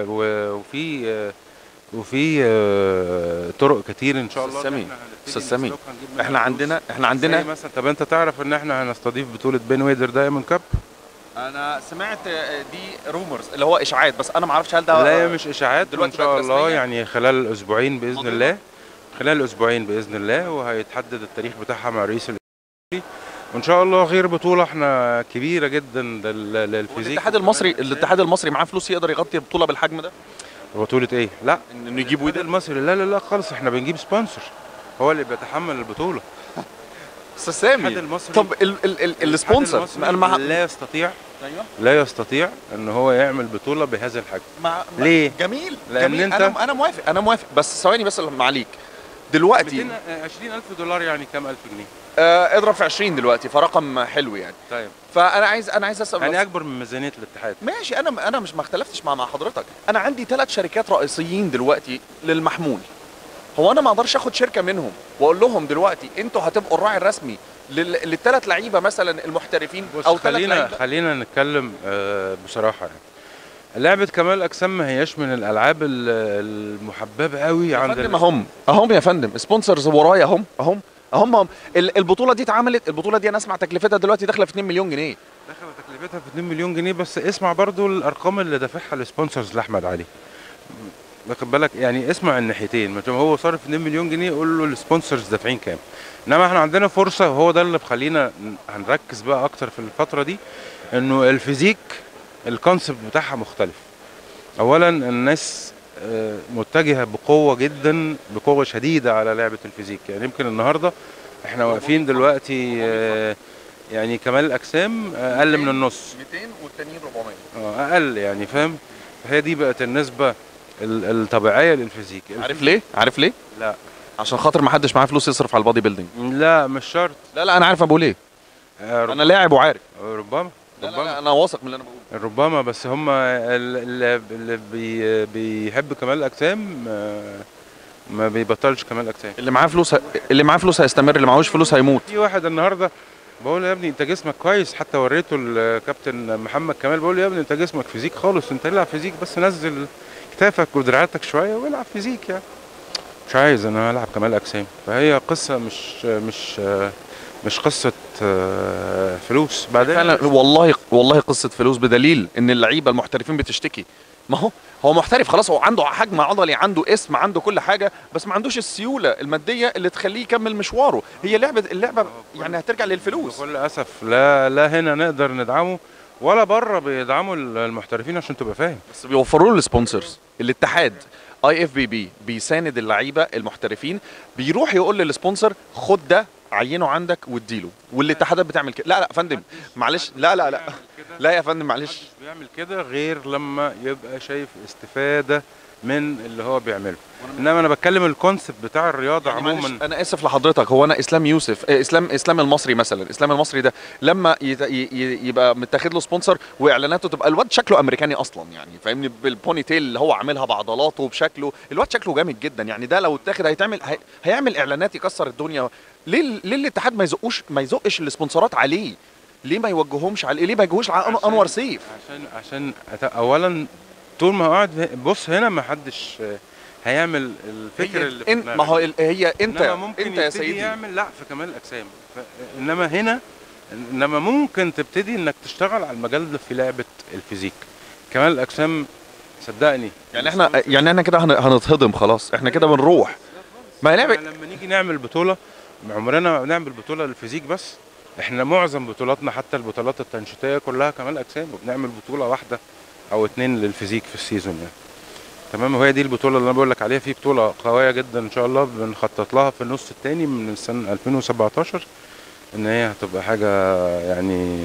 وفي طرق كتير ان شاء الله. استاذ سامي احنا عندنا مثلا. طب انت تعرف ان احنا هنستضيف بطوله بين ويدر دايموند كاب؟ انا سمعت دي رومرز اللي هو اشاعات، بس انا ما اعرفش هل ده. لا مش اشاعات، دلوقتي ان شاء الله يعني خلال اسبوعين باذن الله. خلال اسبوعين باذن الله، وهيتحدد التاريخ بتاعها مع رئيس الاتحاد. وان شاء الله غير بطوله احنا كبيره جدا للفيزيك. الاتحاد المصري معاه فلوس يقدر يغطي بطوله بالحجم ده؟ بطوله ايه؟ لا انه يجيب الاتحاد المصري لا خالص، احنا بنجيب سبونسر هو اللي بيتحمل البطوله. استاذ سامي، طب السبونسر لا يستطيع ايوه لا يستطيع ان هو يعمل بطوله بهذا الحجم. ليه؟ جميل لان جميل. انت انا موافق بس ثواني بس معليك دلوقتي 220,000 دولار يعني كام الف جنيه؟ اضرب في 20 دلوقتي فرقم حلو يعني. طيب فانا عايز اسال يعني اكبر من ميزانيه الاتحاد. ماشي، انا مش ما اختلفتش مع حضرتك. انا عندي 3 شركات رئيسيين دلوقتي للمحمول. هو انا ما اقدرش اخد شركه منهم واقول لهم دلوقتي انتوا هتبقوا الراعي الرسمي لل3 لعيبه مثلا المحترفين او 3 لعيبه؟ خلينا نتكلم بصراحه يعني. لعبه كمال الاجسام ما هياش من الالعاب المحببه قوي عند يا فندم. اهم يا فندم سبونسرز ورايا اهم. البطوله دي اتعملت، البطوله دي انا اسمع تكلفتها دلوقتي داخله في 2 مليون جنيه. داخله تكلفتها في 2 مليون جنيه، بس اسمع برضو الارقام اللي دافعها السبونسرز لاحمد علي. واخد بالك يعني، اسمع الناحيتين. ما هو صارف 2 مليون جنيه قول له السبونسرز دافعين كام. انما احنا عندنا فرصه، وهو ده اللي مخلينا هنركز بقى اكتر في الفتره دي، انه الفيزيك الكونسبت بتاعها مختلف. اولا الناس متجهه بقوه جدا، بقوه شديده على لعبه الفيزيك. يعني يمكن النهارده احنا واقفين دلوقتي يعني كمال الاجسام اقل من النص، 200 والتانيين 400 اقل يعني، فاهم؟ هي دي بقت النسبه الطبيعيه للفيزيك. عارف ليه؟ لا عشان خاطر ما حدش معاه فلوس يصرف على البادي بيلدينج. لا مش شرط. لا انا عارف انا بقول ايه. انا لاعب وعارف. ربما لا انا واثق من اللي انا بقوله. ربما، بس هم اللي بيحب كمال الاجسام ما بيبطلش كمال الاجسام. اللي معاه فلوس هيستمر، اللي معهوش فلوس هيموت. في واحد النهارده بقول له يا ابني انت جسمك كويس، حتى وريته الكابتن محمد كمال بقول له يا ابني انت جسمك فيزيك خالص، انت العب فيزيك بس نزل كتافك ودراعاتك شويه والعب فيزيك. يعني مش عايز انا العب كمال اجسام. فهي قصه مش قصه فلوس. بعدين فعلا والله قصه فلوس، بدليل ان اللعيبه المحترفين بتشتكي. ما هو محترف خلاص، هو عنده حجم عضلي، عنده اسم، عنده كل حاجه، بس ما عندوش السيوله الماديه اللي تخليه يكمل مشواره. هي اللعبه يعني هترجع للفلوس. بكل اسف لا هنا نقدر ندعمه ولا بره بيدعموا المحترفين، عشان تبقى فاهم. بس بيوفروا له السبونسرز. الاتحاد IFBB بيساند اللعيبه المحترفين، بيروح يقول للسبونسر خد ده عينه عندك واديله. والاتحادات بتعمل كده. لا يا فندم معلش، لا يا فندم معلش، مش بيعمل كده غير لما يبقى شايف استفاده من اللي هو بيعمله. انما انا بتكلم الكونسبت بتاع الرياضه يعني عموما. انا اسف لحضرتك، هو انا اسلام يوسف اسلام المصري مثلا، اسلام المصري ده لما يبقى متاخد له سبونسر واعلاناته تبقى الواد شكله امريكاني اصلا، يعني فاهمني، بالبوني تيل اللي هو عاملها بعضلاته وبشكله، الواد شكله جامد جدا. يعني ده لو اتاخد هيعمل اعلانات يكسر الدنيا. ليه الاتحاد ما يزقش السبونسرات عليه؟ ليه ما يوجههمش عليه؟ ليه ما يجوهوش على انور سيف؟ عشان اولا طول ما هو قاعد بص هنا ما حدش هيعمل الفكر اللي في ما هو هي انت يا سيدي يعمل لا في كمال الاجسام. انما ممكن تبتدي انك تشتغل على المجال ده في لعبه الفيزيك. كمال الاجسام صدقني يعني احنا كده هنتهضم خلاص، احنا كده بنروح. ما لعبه لما نيجي نعمل بطوله عمرنا ما بنعمل بطوله للفيزيك بس. احنا معظم بطولاتنا حتى البطولات التنشيطيه كلها كمال اجسام، وبنعمل بطوله واحده او 2 للفيزيك في السيزون يعني. تمام. وهي دي البطوله اللي انا بقول لك عليها. في بطوله قويه جدا ان شاء الله بنخطط لها في النص الثاني من سنه 2017، ان هي هتبقى حاجه يعني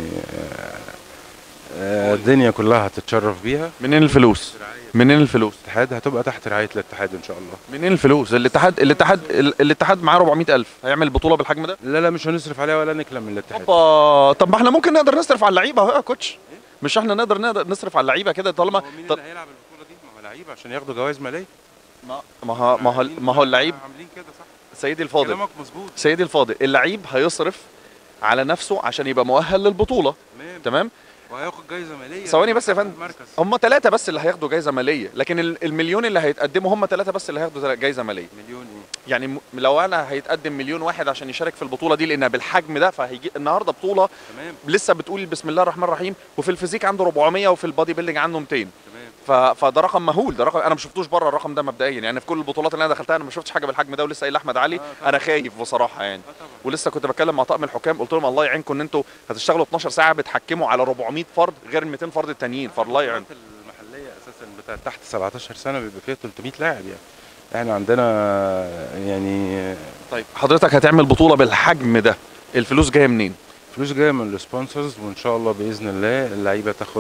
الدنيا كلها هتتشرف بيها. منين الفلوس؟ الاتحاد هتبقى تحت رعايه الاتحاد ان شاء الله. منين الفلوس؟ الاتحاد معاه 400,000 هيعمل بطوله بالحجم ده؟ لا مش هنصرف عليها ولا نكلم من الاتحاد. طب ما احنا ممكن نقدر نصرف على اللعيبه اهو يا كوتش. مش احنا نقدر نصرف على اللعيبه كده طالما مين اللي هيلعب البطوله دي؟ ما هو لعيبه عشان ياخدوا جوائز ماليه. ما هو اللعيب عاملين كده صح. سيدي الفاضل، كلامك مظبوط. سيدي الفاضل، اللعيب هيصرف على نفسه عشان يبقى مؤهل للبطوله. تمام. وهياخد جايزه ماليه. ثواني بس يا فندم، هم 3 بس اللي هياخدوا جايزه ماليه، لكن المليون اللي هيتقدموا هم 3 بس اللي هياخدوا جايزه ماليه. مليون ايه؟ يعني لو انا هيتقدم 1,000,000 عشان يشارك في البطوله دي لانها بالحجم ده، فهيجي النهارده بطوله تمام. لسه بتقول بسم الله الرحمن الرحيم، وفي الفيزيك عنده 400 وفي البادي بيلدينج عنده 200. تمام. فده رقم مهول، ده رقم انا ما شفتوش بره الرقم ده مبدئيا يعني. في كل البطولات اللي انا دخلتها انا ما شفتش حاجه بالحجم ده، ولسه قايل لاحمد علي انا خايف بصراحه يعني. ولسه كنت بتكلم مع طاقم الحكام قلت لهم الله يعينكم ان انتوا هتشتغلوا 12 ساعه بتحكموا على 400 فرد غير ال 200 فرد التانيين، فالله يعينكم. المحليه اساسا بتاعت تحت 17 سنه بيبقى فيها 300 لاعب يعني. احنا عندنا يعني. طيب حضرتك هتعمل بطوله بالحجم ده، الفلوس جايه منين؟ فلوس جايه من السبونسرز، وان شاء الله باذن الله اللعيبه تاخد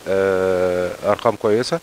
ارقام كويسه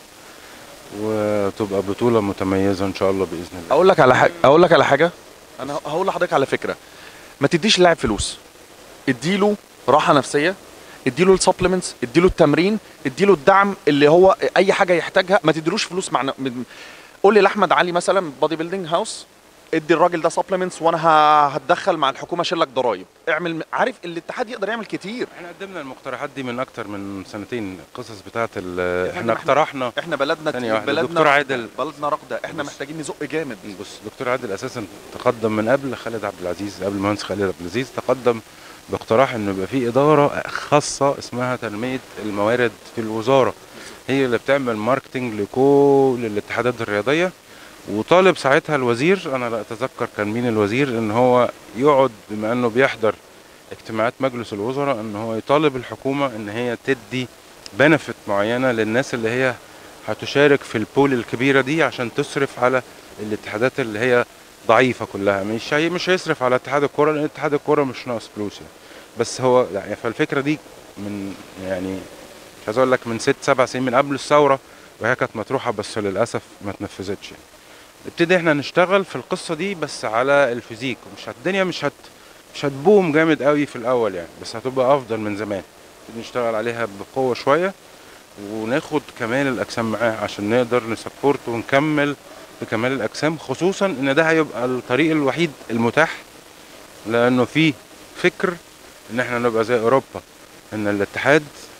وتبقى بطوله متميزه ان شاء الله باذن الله. اقول لك على حاجه، انا هقول لحضرتك على فكره. ما تديش اللاعب فلوس، اديله راحه نفسيه، اديله السبلمنتس، اديله التمرين، اديله الدعم اللي هو اي حاجه يحتاجها. ما تديلوش فلوس قول لي لاحمد علي مثلا بودي بيلدينج هاوس ادي الراجل ده سبلمنتس وانا هتدخل مع الحكومه اشيل لك ضرايب، اعمل. عارف الاتحاد يقدر يعمل كتير. احنا قدمنا المقترحات دي من اكتر من سنتين، القصص بتاعت احنا اقترحنا. احنا بلدنا دكتور عادل بلدنا راقده، احنا محتاجين نزق جامد. بص دكتور عادل اساسا تقدم من قبل خالد عبد العزيز، قبل المهندس خالد عبد العزيز، تقدم باقتراح انه يبقى في اداره خاصه اسمها تنميه الموارد في الوزاره، هي اللي بتعمل ماركتنج لكل الاتحادات الرياضيه. وطالب ساعتها الوزير، انا لا اتذكر كان مين الوزير، ان هو يقعد بما انه بيحضر اجتماعات مجلس الوزراء ان هو يطالب الحكومه ان هي تدي بنفت معينه للناس اللي هي هتشارك في البول الكبيره دي عشان تصرف على الاتحادات اللي هي ضعيفه كلها. مش هيصرف على اتحاد الكوره لان اتحاد الكوره مش ناقص فلوس يعني. بس هو يعني فالفكره دي من يعني مش عايز اقول لك من 6-7 سنين من قبل الثوره، وهي كانت مطروحه بس للاسف ما اتنفذتش يعني. نبتدي احنا نشتغل في القصه دي بس على الفيزيك، الدنيا مش هتبوم جامد قوي في الاول يعني، بس هتبقى افضل من زمان. نشتغل عليها بقوه شويه وناخد كمال الاجسام معاه عشان نقدر نسبورت ونكمل بكمال الاجسام، خصوصا ان ده هيبقى الطريق الوحيد المتاح، لانه في فكر ان احنا نبقى زي اوروبا، ان الاتحاد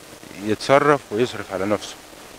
يتصرف ويصرف على نفسه.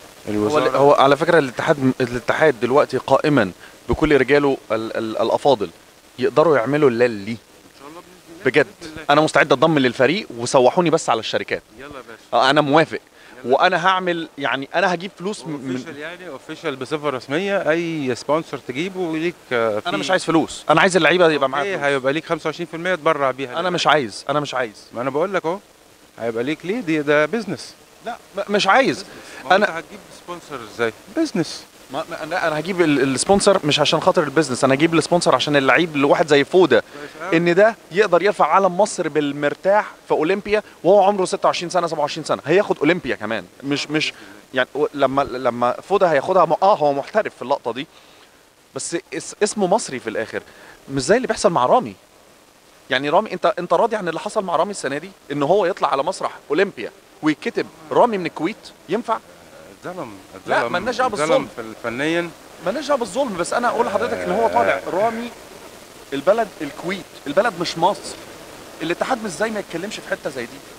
هو على فكره الاتحاد دلوقتي قائما بكل رجاله الافاضل يقدروا يعملوا اللي بجد. انا مستعد انضم للفريق وسوحوني بس على الشركات. يلا يا باشا انا موافق، وانا هعمل يعني انا هجيب فلوس اوفيشال يعني اوفيشال بصفه رسميه، اي سبونسر تجيبه ليك. انا مش عايز فلوس، انا عايز اللعيبه يبقى معاها. هيبقى ليك 25% تبرع بيها. انا مش عايز ما انا بقول لك اهو هيبقى ليك ليه، ده بيزنس. لا مش عايز. انا هتجيب سبونسر ازاي؟ بيزنس. انا هجيب السبونسر مش عشان خاطر البيزنس، انا هجيب السبونسر عشان اللعيب لواحد زي فوده ان ده يقدر يرفع علم مصر بالمرتاح في اولمبيا وهو عمره 26 سنه 27 سنه، هياخد اولمبيا كمان. مش يعني لما فوده هياخدها هو محترف في اللقطه دي، بس اسمه مصري في الاخر، مش زي اللي بيحصل مع رامي. يعني رامي انت راضي عن اللي حصل مع رامي السنه دي، ان هو يطلع على مسرح اولمبيا ويتكتب رامي من الكويت؟ ينفع؟ اتظلم. لا مالناش دعوه بالظلم فنيا، مالناش دعوه بالظلم، بس انا اقول لحضرتك ان هو طالع رامي البلد الكويت، البلد مش مصر. الاتحاد مش زي ما يتكلمش في حته زي دي.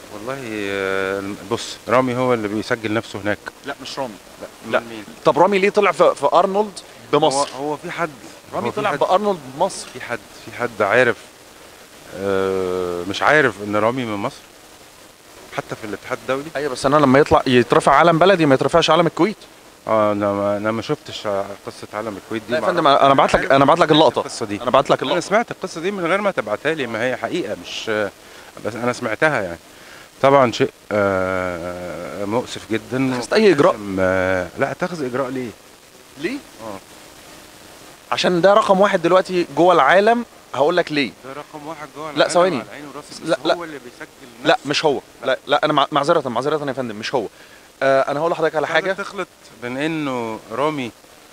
والله بص رامي هو اللي بيسجل نفسه هناك. لا مش رامي. لا مين؟ طب رامي ليه طلع في ارنولد بمصر؟ هو في حد رامي طلع بارنولد بمصر؟ في حد عارف مش عارف ان رامي من مصر حتى في الاتحاد الدولي؟ ايوه بس انا لما يترفع علم بلدي ما يترفعش علم الكويت. انا ما شفتش قصه علم الكويت دي. لا يا فندم انا بعت لك اللقطه. القصه دي انا بعت لك اللقطه. انا سمعت القصه دي من غير ما تبعتها لي، ما هي حقيقه مش بس انا سمعتها يعني. طبعا شيء مؤسف جدا. اتخذت اي اجراء؟ لا اتخذ اجراء ليه؟ عشان ده رقم واحد دلوقتي جوه العالم. هقول لك ليه. ده رقم واحد جوه العالم. لا ثواني. لا هو اللي بيسجل نفسه. لا مش هو. لا انا معذره يا فندم مش هو. انا هقول لحضرتك على حاجه. تخلط بين انه رامي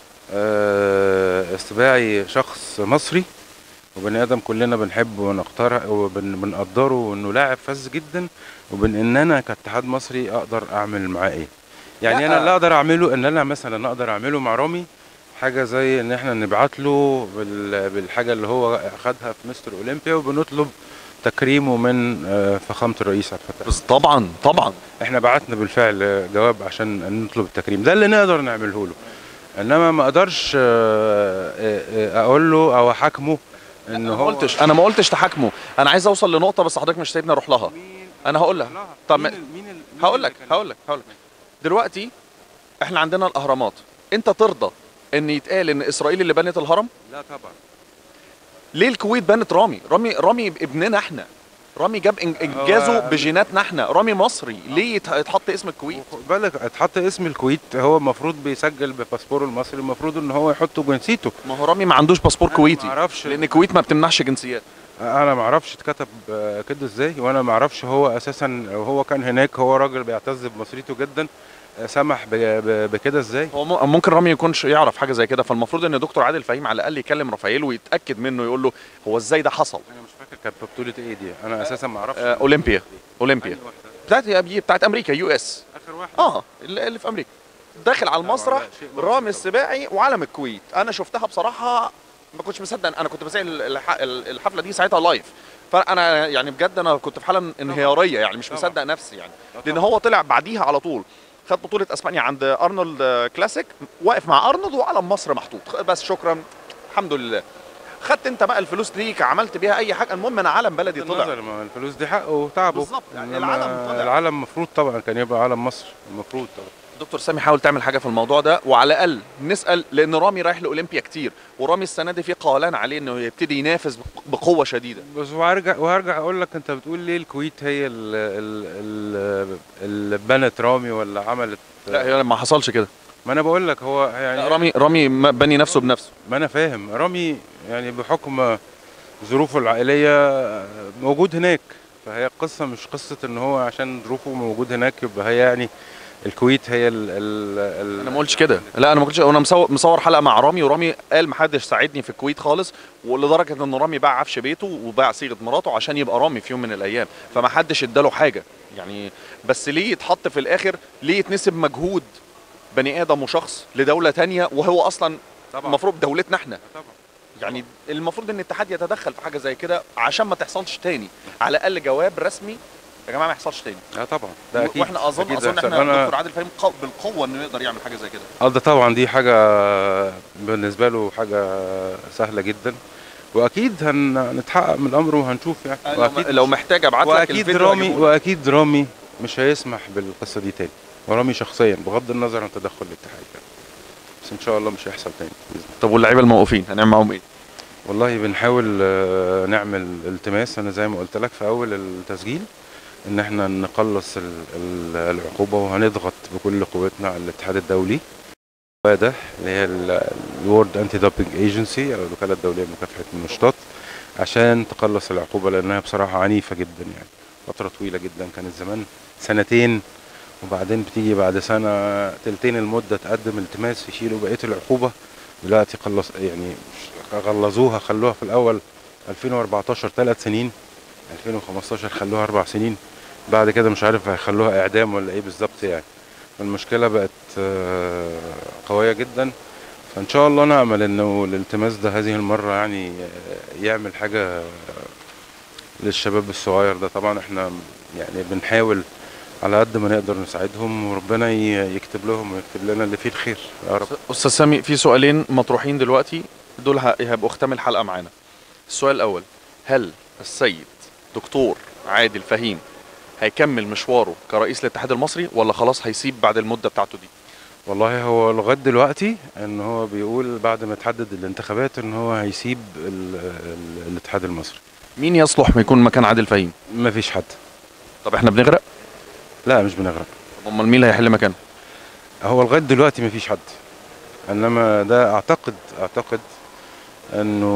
السباعي شخص مصري وبني ادم كلنا بنحبه ونقدره وانه لاعب فذ جدا، وبين ان انا كاتحاد مصري اقدر اعمل معاه ايه. يعني انا اللي اقدر اعمله ان انا مثلا اقدر اعمله مع رامي حاجه زي ان احنا نبعت له بالحاجه اللي هو اخدها في مستر اولمبيا، وبنطلب تكريمه من فخامه الرئيس عبد الفتاح. بس طبعا احنا بعتنا بالفعل جواب عشان نطلب التكريم ده اللي نقدر نعمله له، انما ما اقدرش اقول له او احاكمه ان هو. انا ما قلتش تحاكمه، انا عايز اوصل لنقطه بس حضرتك مش سايبني اروح لها. انا هقول لك. طب هقول لك دلوقتي احنا عندنا الاهرامات، انت ترضى ان يتقال ان اسرائيل اللي بنت الهرم؟ لا طبعا. ليه الكويت بنت رامي؟ رامي ابننا احنا، رامي جاب انجازه بجيناتنا احنا، رامي مصري، ليه يتحط اسم الكويت؟ خد بالك اتحط اسم الكويت، هو المفروض بيسجل بباسبوره المصري، المفروض ان هو يحط جنسيته. ما هو رامي ما عندوش باسبور كويتي، ما اعرفش، لان الكويت ما بتمنحش جنسيات. انا ما اعرفش اتكتب كده ازاي، وانا ما اعرفش هو اساسا هو كان هناك، هو راجل بيعتز بمصريته جدا، سمح بكده ازاي؟ هو ممكن رامي يكونش يعرف حاجه زي كده، فالمفروض ان دكتور عادل فهيم على الاقل يكلم رافائيل ويتاكد منه، يقول له هو ازاي ده حصل. انا مش فاكر كانت بطوله ايه دي، انا اساسا ما اعرفش. اولمبيا. اولمبيا بتاعت امريكا، يو اس. اخر واحده اللي في امريكا، داخل على المسرح رامي السباعي وعلم الكويت. انا شفتها بصراحه ما كنتش مصدق، انا كنت بسمع الحفله دي ساعتها لايف، فانا يعني بجد انا كنت في حاله انهياريه، يعني مش مصدق نفسي يعني، لان هو طلع بعديها على طول خد بطوله اسبانيا عند ارنولد كلاسيك، واقف مع ارنولد وعلم مصر محطوط، بس شكرا الحمد لله. خدت انت بقى الفلوس دي عملت بيها اي حاجه؟ المهم انا علم بلدي طلع. الفلوس دي حقه وتعبه بالظبط، يعني العلم طلع. العلم المفروض طبعا كان يبقى علم مصر، المفروض طبعا. دكتور سامي حاول تعمل حاجه في الموضوع ده، وعلى الاقل نسال، لان رامي رايح لاولمبيا كتير، ورامي السنه دي في قولان عليه انه يبتدي ينافس بقوه شديده. بس وهرجع اقول لك، انت بتقول ليه الكويت هي اللي بنت رامي ولا عملت؟ لا هي ما حصلش كده. ما انا بقول لك هو يعني رامي بني نفسه بنفسه. ما انا فاهم، رامي يعني بحكم ظروفه العائليه موجود هناك، فهي القصه مش قصه ان هو عشان ظروفه موجود هناك يبقى هي يعني الكويت هي انا ما قلتش كده، لا انا ما قلتش، انا مصور حلقه مع رامي، ورامي قال ما حدش ساعدني في الكويت خالص، ولدرجه ان رامي باع عفش بيته وباع صيغه مراته عشان يبقى رامي في يوم من الايام، فما حدش اداله حاجه يعني. بس ليه يتحط في الاخر، ليه يتنسب مجهود بني ادم وشخص لدوله تانية وهو اصلا المفروض دولتنا احنا؟ طبعا. يعني المفروض ان الاتحاد يتدخل في حاجه زي كده عشان ما تحصلش تاني، على الاقل جواب رسمي يا جماعه ما يحصلش تاني. طبعا ده اكيد. واحنا اظن احنا دكتور عادل فهيم بالقوه انه يقدر يعمل حاجه زي كده. ده طبعا دي حاجه بالنسبه له حاجه سهله جدا، واكيد هنتحقق من الامر وهنشوف يعني. واكيد لو محتاج ابعت لك الفيديو. واكيد رامي مش هيسمح بالقصه دي تاني، ورامي شخصيا بغض النظر عن تدخل الاتحاد يعني. بس ان شاء الله مش هيحصل تاني. طب واللعيبه الموقوفين هنعمل معاهم ايه؟ والله بنحاول نعمل التماس، انا زي ما قلت لك في اول التسجيل ان احنا نقلص العقوبه، وهنضغط بكل قوتنا على الاتحاد الدولي ده اللي هي الورد انتي دوبينج ايجنسي او الوكاله الدوليه لمكافحه المنشطات، عشان تقلص العقوبه، لانها بصراحه عنيفه جدا يعني، فتره طويله جدا. كانت زمان سنتين، وبعدين بتيجي بعد سنه تلتين المده تقدم التماس يشيلوا بقيه العقوبه. دلوقتي غلظوها، خلوها في الاول 2014 3 سنين، 2015 خلوها 4 سنين، بعد كده مش عارف هيخلوها اعدام ولا ايه بالظبط يعني. المشكله بقت قويه جدا، فان شاء الله نامل انه الالتماس ده هذه المره يعني يعمل حاجه للشباب الصغير ده. طبعا احنا يعني بنحاول على قد ما نقدر نساعدهم، وربنا يكتب لهم ويكتب لنا اللي فيه الخير يا رب. استاذ سامي، في سؤالين مطروحين دلوقتي، دول هيبقوا ختام الحلقه معانا. السؤال الاول، هل السيد دكتور عادل فهيم هيكمل مشواره كرئيس الاتحاد المصري، ولا خلاص هيسيب بعد المده بتاعته دي؟ والله هو لغايه دلوقتي ان هو بيقول بعد ما تحدد الانتخابات ان هو هيسيب الاتحاد المصري. مين يصلح يكون مكان عادل فهيم؟ مفيش حد. طب احنا بنغرق؟ لا مش بنغرق. طب امال مين اللي هيحل مكانه؟ هو لغايه دلوقتي مفيش حد، انما ده اعتقد انه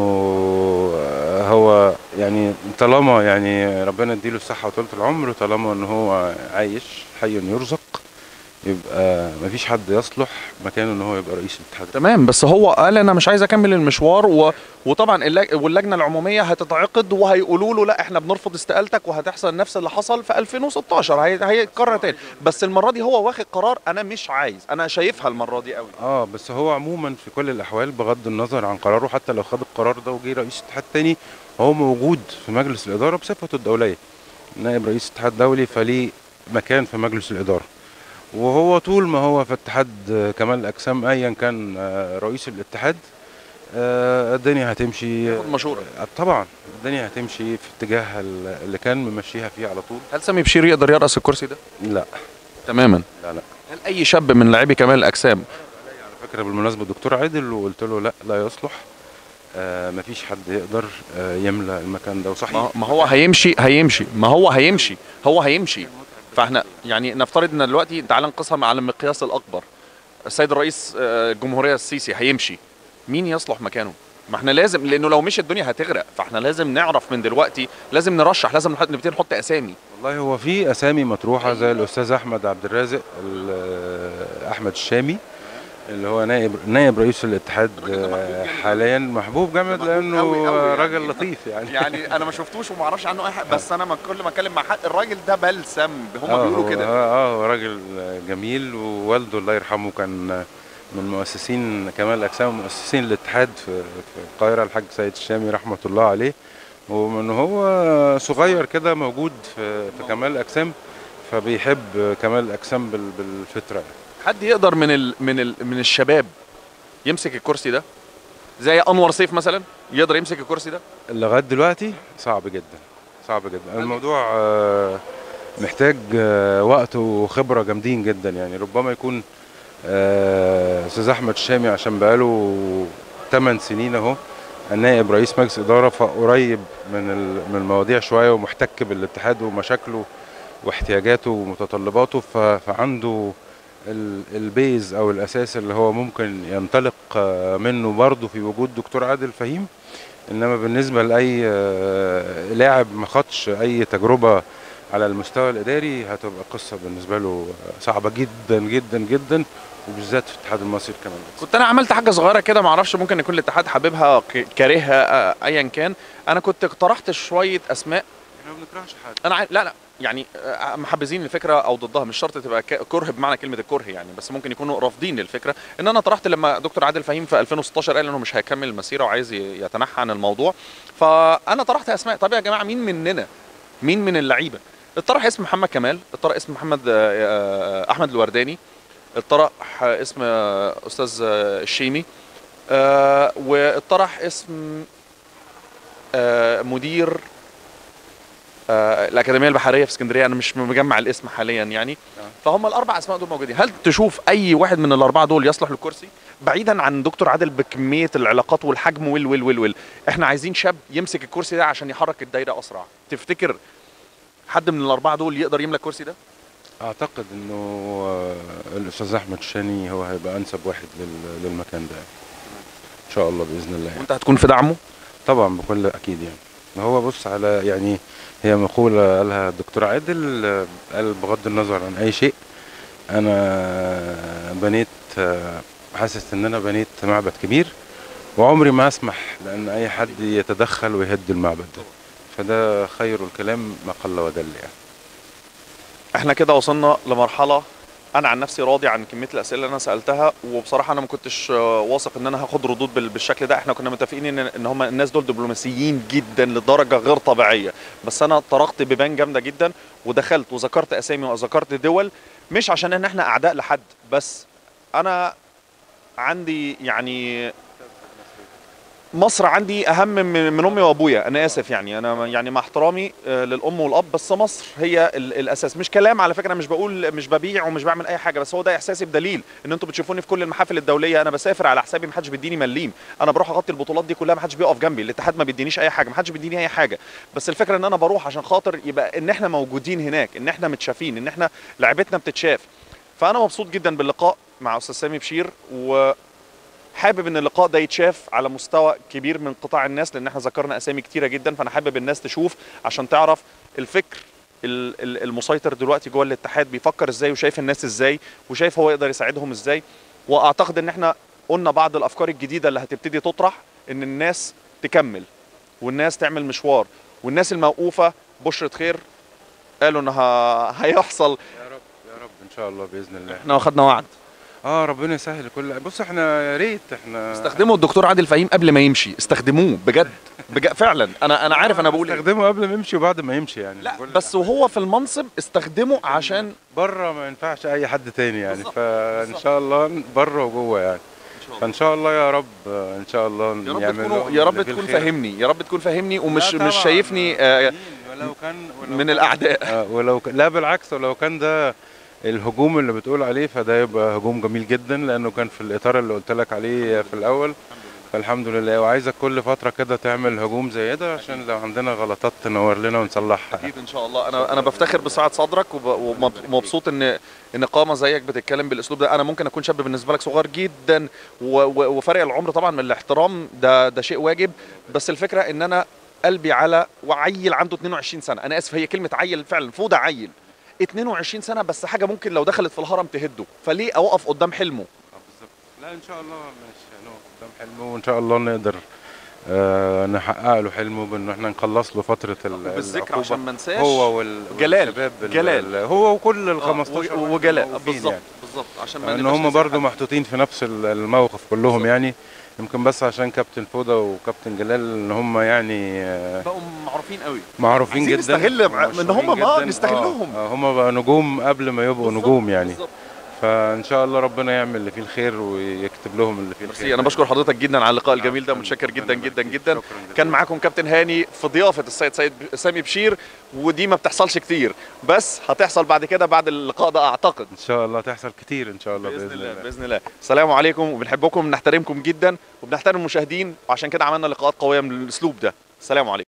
هو يعني طالما يعني ربنا يديله الصحه وطولة العمر، وطالما ان هو عايش حي يرزق، يبقى مفيش حد يصلح مكانه ان هو يبقى رئيس الاتحاد. تمام، بس هو قال انا مش عايز اكمل المشوار وطبعا واللجنه العموميه هتتعقد وهيقولوا له لا احنا بنرفض استقالتك، وهتحصل نفس اللي حصل في 2016، هيتكرر تاني. بس المره دي هو واخد قرار انا مش عايز، انا شايفها المره دي قوي. بس هو عموما في كل الاحوال بغض النظر عن قراره، حتى لو خد القرار ده وجي رئيس اتحاد تاني، هو موجود في مجلس الاداره بصفته الدوليه، نائب رئيس اتحاد دولي، فليه مكان في مجلس الاداره. وهو طول ما هو في اتحاد كمال الاجسام ايا كان رئيس الاتحاد، الدنيا هتمشي مشورة. طبعا الدنيا هتمشي في اتجاه اللي كان ممشيها فيه على طول. هل سامي بشير يقدر يرأس الكرسي ده؟ لا تماما. لا هل اي شاب من لاعبي كمال الاجسام؟ على فكره بالمناسبه الدكتور عادل، وقلت له لا لا يصلح، مفيش حد يقدر يملى المكان ده. وصحيح ما هو هيمشي هو هيمشي. فاحنا يعني نفترض ان دلوقتي تعال نقيسها على المقياس الاكبر، السيد الرئيس الجمهوريه السيسي هيمشي، مين يصلح مكانه؟ ما احنا لازم، لانه لو مشي الدنيا هتغرق، فاحنا لازم نعرف من دلوقتي، لازم نرشح، لازم نبتدي نحط اسامي. والله هو في اسامي مطروحه زي الاستاذ احمد عبد الرازق، احمد الشامي اللي هو نائب رئيس الاتحاد حاليا، محبوب جامد لانه راجل لطيف يعني انا ما شفتوش وما اعرفش عنه اي حاجه، بس انا كل ما اتكلم مع حد الراجل ده بلسم، هم بيقولوا كده. هو راجل جميل، ووالده الله يرحمه كان من مؤسسين كمال الاجسام ومؤسسين الاتحاد في القاهره، الحاج سيد الشامي رحمه الله عليه. ومن هو صغير كده موجود في كمال الاجسام، فبيحب كمال الاجسام بالفطره. حد يقدر من الشباب يمسك الكرسي ده زي انور سيف مثلا، يقدر يمسك الكرسي ده؟ لغايه دلوقتي صعب جدا، صعب جدا. الموضوع محتاج وقت وخبره جامدين جدا. يعني ربما يكون استاذ احمد الشامي عشان بقاله 8 سنين اهو نائب رئيس مجلس اداره، فقريب من المواضيع شويه، ومحتك بالاتحاد ومشاكله واحتياجاته ومتطلباته، فعنده البيز او الاساس اللي هو ممكن ينطلق منه برضه في وجود دكتور عادل فهيم. انما بالنسبه لاي لاعب ما خدش اي تجربه على المستوى الاداري، هتبقى قصه بالنسبه له صعبه جدا جدا جدا، وبالذات في الاتحاد المصري كمان. كنت انا عملت حاجه صغيره كده، ما اعرفش ممكن يكون الاتحاد حاببها كارهها ايا كان. انا كنت اقترحت شويه اسماء. احنا ما بنكرهش حد، انا لا يعني محبذين الفكره او ضدها، مش شرط تبقى كره بمعنى كلمه الكره يعني، بس ممكن يكونوا رافضين للفكره. ان انا طرحت لما دكتور عادل فهيم في 2016 قال انه مش هيكمل المسيره وعايز يتنحى عن الموضوع، فانا طرحت اسماء. طب يا جماعه، مين من اللعيبه؟ اطرح اسم محمد كمال، اطرح اسم محمد احمد الورداني، اطرح اسم استاذ الشيمي، واطرح اسم مدير الأكاديمية البحرية في اسكندرية. أنا مش مجمع الاسم حاليا يعني. فهم الأربع أسماء دول موجودين. هل تشوف أي واحد من الأربعة دول يصلح للكرسي؟ بعيدا عن دكتور عادل بكمية العلاقات والحجم وال إحنا عايزين شاب يمسك الكرسي ده عشان يحرك الدايرة أسرع. تفتكر حد من الأربعة دول يقدر يملك الكرسي ده؟ اعتقد انه الاستاذ احمد الشاني هو هيبقى انسب واحد للمكان ده ان شاء الله باذن الله. وانت هتكون في دعمه؟ طبعا بكل اكيد. يعني ما هو بص، على يعني هي مقولة قالها الدكتور عادل، قال بغض النظر عن أي شيء أنا بنيت، حاسس إن أنا بنيت معبد كبير، وعمري ما أسمح لأن أي حد يتدخل ويهد المعبد ده. فده خير الكلام ما قل ودل يعني. احنا كده وصلنا لمرحلة انا عن نفسي راضي عن كميه الاسئله اللي انا سالتها، وبصراحه انا ما كنتش واثق ان انا هاخد ردود بالشكل ده. احنا كنا متفقين ان هم الناس دول دبلوماسيين جدا لدرجه غير طبيعيه، بس انا طرقت بيبان جامده جدا ودخلت وذكرت اسامي وذكرت دول، مش عشان ان احنا اعداء لحد، بس انا عندي يعني مصر عندي اهم من امي وابويا. انا اسف يعني، انا يعني مع احترامي للام والاب، بس مصر هي الاساس. مش كلام على فكره، مش ببيع ومش بعمل اي حاجه، بس هو ده احساسي بدليل ان انتوا بتشوفوني في كل المحافل الدوليه. انا بسافر على حسابي، ما حدش بيديني مليم. انا بروح اغطي البطولات دي كلها، ما حدش بيقف جنبي. الاتحاد ما بيدينيش اي حاجه، ما حدش بيديني اي حاجه، بس الفكره ان انا بروح عشان خاطر يبقى ان احنا موجودين هناك، ان احنا متشافين، ان احنا لعبتنا بتتشاف. فانا مبسوط جدا باللقاء مع استاذ سامي بشير، و حابب ان اللقاء ده يتشاف على مستوى كبير من قطاع الناس، لان احنا ذكرنا اسامي كتيره جدا. فانا حابب الناس تشوف عشان تعرف الفكر المسيطر دلوقتي جوه الاتحاد بيفكر ازاي، وشايف الناس ازاي، وشايف هو يقدر يساعدهم ازاي. واعتقد ان احنا قلنا بعض الافكار الجديده اللي هتبتدي تطرح، ان الناس تكمل والناس تعمل مشوار، والناس الموقوفه بشرة خير قالوا انها هيحصل. يا رب يا رب ان شاء الله باذن الله. احنا واخدنا وعد. ربنا يسهل كل. بص احنا يا ريت احنا استخدموا الدكتور عادل فهيم قبل ما يمشي، استخدموه بجد بجد فعلا. انا عارف انا بقول استخدمه قبل ما يمشي وبعد ما يمشي يعني. لا بس وهو في المنصب استخدمه، عشان بره ما ينفعش اي حد تاني يعني. فان شاء الله بره وجوه يعني. فان شاء الله يا رب ان شاء الله يا رب تكون فاهمني، يا رب تكون فاهمني ومش شايفني ولو كان من الاعداء. لا بالعكس، ولو كان ده الهجوم اللي بتقول عليه فده يبقى هجوم جميل جدا، لانه كان في الاطار اللي قلت لك عليه في الاول. فالحمد لله، وعايزك كل فتره كده تعمل هجوم زي ده عشان لو عندنا غلطات تنور لنا ونصلحها. اكيد ان شاء الله. انا بفتخر بسعه صدرك ومبسوط ان قامه زيك بتتكلم بالاسلوب ده. انا ممكن اكون شاب بالنسبه لك صغير جدا، وفرق العمر طبعا من الاحترام ده شيء واجب، بس الفكره ان انا قلبي على وعيل عنده 22 سنه. انا اسف، هي كلمه عيل فعلا، فوضى عيل 22 سنه، بس حاجه ممكن لو دخلت في الهرم تهده، فليه اوقف قدام حلمه؟ بالظبط. لا ان شاء الله ماشي هنقف قدام حلمه، وان شاء الله نقدر نحقق له حلمه بان احنا نخلص له فتره بالذكر عشان ما انساش هو جلال والشباب جلال هو وكل ال 15 وجلاء بالظبط يعني. بالظبط عشان ما ان نبقاش هم ناسيين برضو حد. محطوطين في نفس الموقف كلهم بالظبط. يعني. يمكن بس عشان كابتن فوده وكابتن جلال ان هم يعني بقوا معروفين قوي، معروفين عايزين جدا، نستغل ان هم ومشهورين جداً. نستغلهم. هم بقى نجوم قبل ما يبقوا بالظبط. نجوم يعني. بالظبط. فان شاء الله ربنا يعمل اللي فيه الخير ويكتب لهم اللي فيه ميرسي، الخير. انا بشكر حضرتك جدا على اللقاء الجميل ده، عفواً. متشكر جدا ربنا يبارك جدا فيك. جدا. شكراً جزيلاً. كان معاكم كابتن هاني في ضيافه السيد سامي بشير، ودي ما بتحصلش كتير، بس هتحصل بعد كده بعد اللقاء ده اعتقد. ان شاء الله تحصل كتير ان شاء الله باذن الله باذن الله. السلام عليكم، وبنحبكم، بنحترمكم جدا، وبنحترم المشاهدين، وعشان كده عملنا لقاءات قويه من الاسلوب ده. السلام عليكم.